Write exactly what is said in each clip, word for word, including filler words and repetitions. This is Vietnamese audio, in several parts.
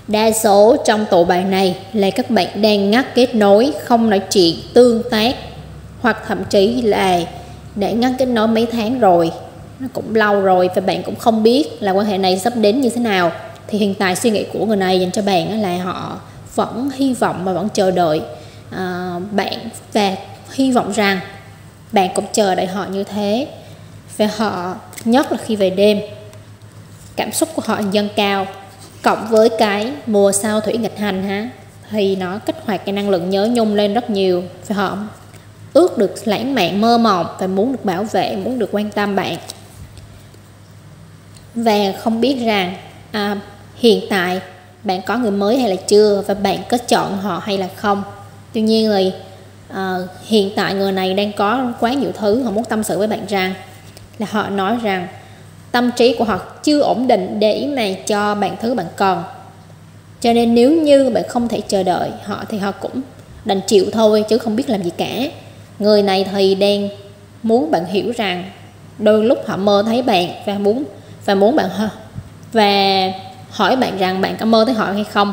Đa số trong tụ bài này là các bạn đang ngắt kết nối, không nói chuyện, tương tác, hoặc thậm chí là đã ngắt kết nối mấy tháng rồi, nó cũng lâu rồi và bạn cũng không biết là quan hệ này sắp đến như thế nào. Thì hiện tại suy nghĩ của người này dành cho bạn là họ vẫn hy vọng và vẫn chờ đợi à, bạn, và hy vọng rằng bạn cũng chờ đợi họ như thế. Và họ, nhất là khi về đêm, cảm xúc của họ dâng cao, cộng với cái mùa sao thủy nghịch hành ha, thì nó kích hoạt cái năng lượng nhớ nhung lên rất nhiều. Và họ ước được lãng mạn mơ mộng và muốn được bảo vệ, muốn được quan tâm bạn. Và không biết rằng à, hiện tại bạn có người mới hay là chưa, và bạn có chọn họ hay là không. Tuy nhiên thì à, hiện tại người này đang có quá nhiều thứ họ muốn tâm sự với bạn, rằng là họ nói rằng tâm trí của họ chưa ổn định để mà cho bạn thứ bạn cần. Cho nên nếu như bạn không thể chờ đợi họ thì họ cũng đành chịu thôi, chứ không biết làm gì cả. Người này thì đang muốn bạn hiểu rằng đôi lúc họ mơ thấy bạn và muốn và muốn bạn và hỏi bạn rằng bạn có mơ thấy họ hay không.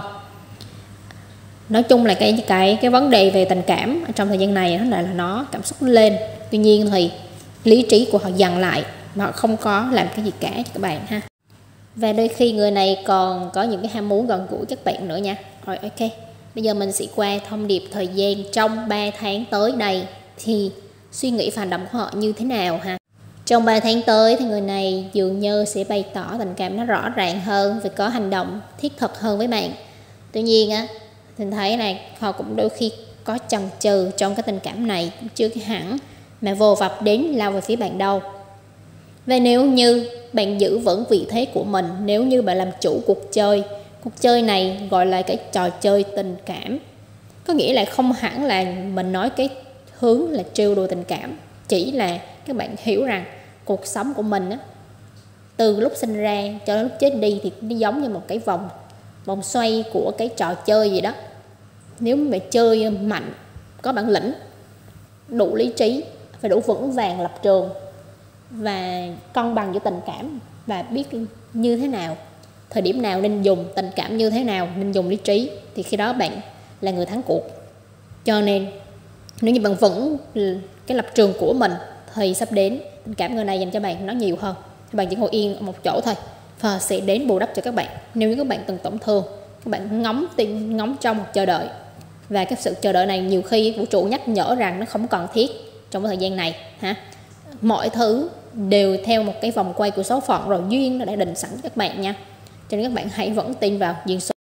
Nói chung là cái cái cái vấn đề về tình cảm trong thời gian này nó lại là nó cảm xúc lên. Tuy nhiên thì lý trí của họ dằn lại, mà họ không có làm cái gì cả cho các bạn ha. Và đôi khi người này còn có những cái ham muốn gần gũi các bạn nữa nha. Rồi ok, bây giờ mình sẽ qua thông điệp thời gian trong ba tháng tới đây, thì suy nghĩ và hành động của họ như thế nào ha. Trong ba tháng tới thì người này dường như sẽ bày tỏ tình cảm nó rõ ràng hơn và có hành động thiết thực hơn với bạn. Tuy nhiên á, mình thấy này họ cũng đôi khi có chần chừ trong cái tình cảm này, chưa hẳn mà vô vập đến lao về phía bạn đâu. Và nếu như bạn giữ vững vị thế của mình, nếu như bạn làm chủ cuộc chơi, cuộc chơi này gọi là cái trò chơi tình cảm, có nghĩa là không hẳn là mình nói cái hướng là trêu đùa tình cảm, chỉ là các bạn hiểu rằng cuộc sống của mình á, từ lúc sinh ra cho đến lúc chết đi thì nó giống như một cái vòng vòng xoay của cái trò chơi gì đó. Nếu mà chơi mạnh, có bản lĩnh, đủ lý trí, phải đủ vững vàng lập trường và cân bằng giữa tình cảm, và biết như thế nào, thời điểm nào nên dùng tình cảm, như thế nào nên dùng lý trí, thì khi đó bạn là người thắng cuộc. Cho nên nếu như bạn vững cái lập trường của mình thì sắp đến tình cảm người này dành cho bạn nó nhiều hơn. Các bạn chỉ ngồi yên ở một chỗ thôi và sẽ đến bù đắp cho các bạn. Nếu như các bạn từng tổn thương, các bạn ngóng tin ngóng trong một chờ đợi, và cái sự chờ đợi này nhiều khi vũ trụ nhắc nhở rằng nó không cần thiết trong cái thời gian này ha. Mọi thứ đều theo một cái vòng quay của số phận rồi, duyên nó đã định sẵn cho các bạn nha. Cho nên các bạn hãy vẫn tin vào duyên số.